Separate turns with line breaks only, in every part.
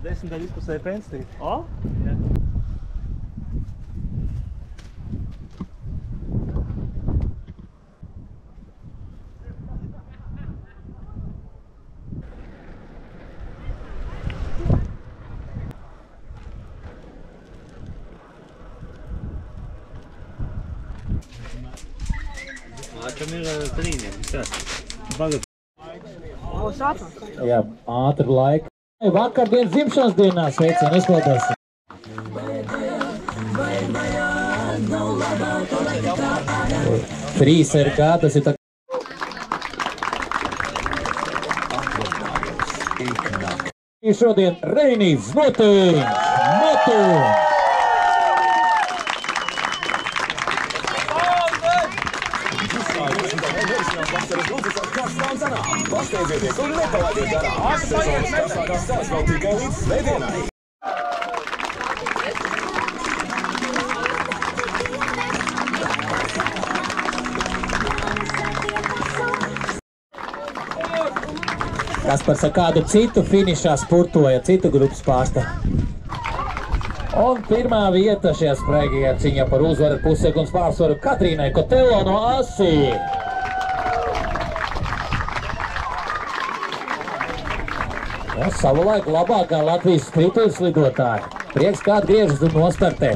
10. izpusē pensiju.
O?
Jā.
Laikam ir trīniem. Bagad.
Jā, ātri laika. Vakardienas dzimšanas dienā sveicienu izpildēsim. Trīs ir kā, tas ir tā. Šodien Reinīts Motiņš.
Pasteidzieties un nepalaidiet garām! Sezonas kārstākās cenas vēl tikai līdz svētdienai!
Kaspars ar kādu citu finišā spurtoja, citu grupas pārstāvu. Un pirmā vieta šajā spraigajā ciņā par uzvaru ar pussekundes pārsvaru Katrīnai Kotelo no Asi. Ja, savulaik labākā Latvijas skrituļu slidotāja. Prieks, kā atgriežas un nostartē.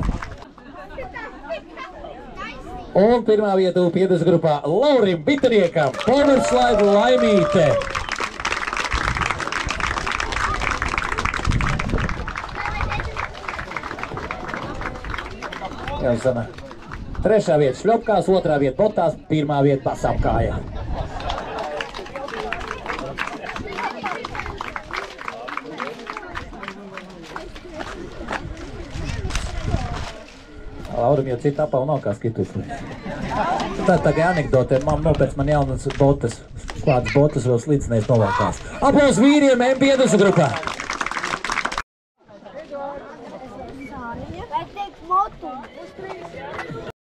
Un pirmā vieta U50 grupā Laurim Bitaniekam, powerslide Laimīte. Jāzana. Trešā vieta šļopkās, otrā vieta botās, pirmā vieta pasapkājā. Laurim jau cita apavu nav kā skituši. Tā kā anekdote, nopēc man jaunas botas, kādas botas vēl slīdzinējis novākās. Aplaus vīriem M50 grupā!